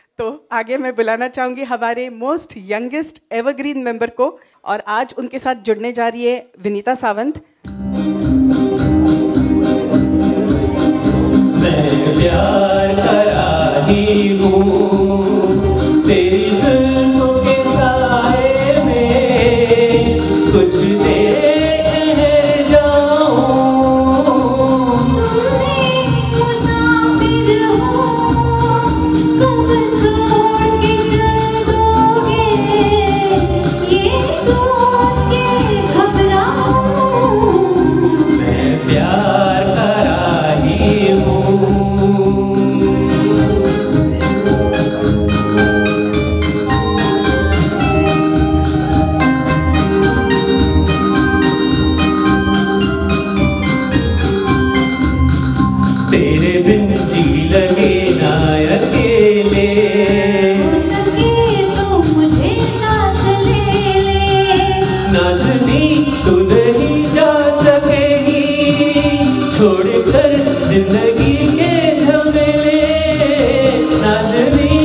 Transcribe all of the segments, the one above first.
तो आगे मैं बुलाना चाहूँगी हमारे मोस्ट यंगेस्ट एवरग्रीन मेंबर को, और आज उनके साथ जुड़ने जा रही है विनीता सावंत। मैं प्यार का राही हूँ, तेरी जुल्फों के साए में कुछ देर रह जाऊँ। तुम्हें मुसाफिर हो, कब छोड़ के चल दोगे, ये सोच के घबराऊं। मैं प्यार का राही हूँ। तेरे बिन जी लगे ना अकेले, हो सके तो मुझे साथ ले ले। नाज़नी तू नहीं जा सकेगी, छोड़कर जिंदगी के झमेले। नाज़नी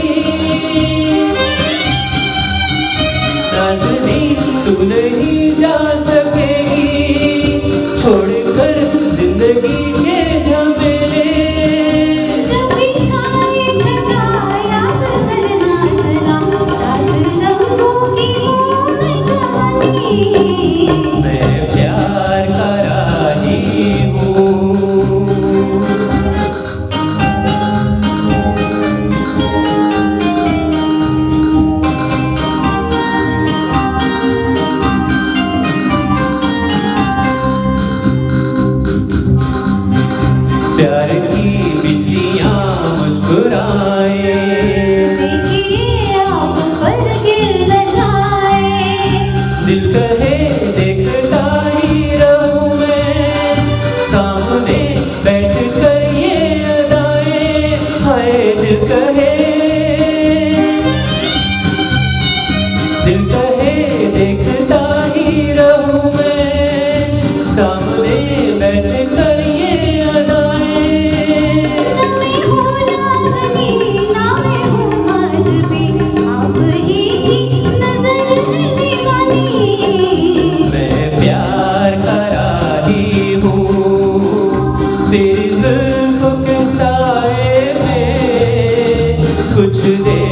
तू नहीं जा सकेगी, छोड़कर जिंदगी के झमेले। जब भी शाये घटा याद करना जरा, साथ रंगों की हो मैं कहानी। मैं प्यार का राही हूँ। प्यार की बिजलियाँ मुस्कुराए, देखिए आप पर गिर न जाए। दिल कहे देखता ही रहूं मैं, सामने बैठ कर ये अदाएं। हाय दिल कहे देखता ही रहूं मैं, सामने बैठ कर ये अदाएं। ना मैं हूँ नाज़नी, ना मैं हूँ मजबी, आप ही की नज़र है दीवानी। मैं प्यार का राही हूँ, तेरी जुल्फों के साए में कुछ देर